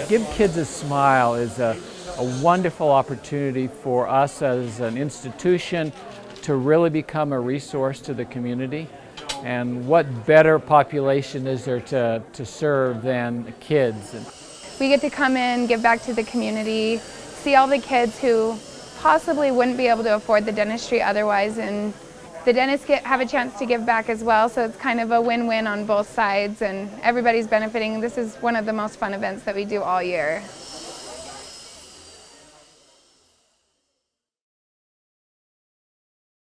Give Kids a Smile is a wonderful opportunity for us as an institution to really become a resource to the community. And what better population is there to serve than kids? We get to come in, give back to the community, see all the kids who possibly wouldn't be able to afford the dentistry otherwise, and the dentists have a chance to give back as well, so it's kind of a win-win on both sides, and everybody's benefiting. This is one of the most fun events that we do all year.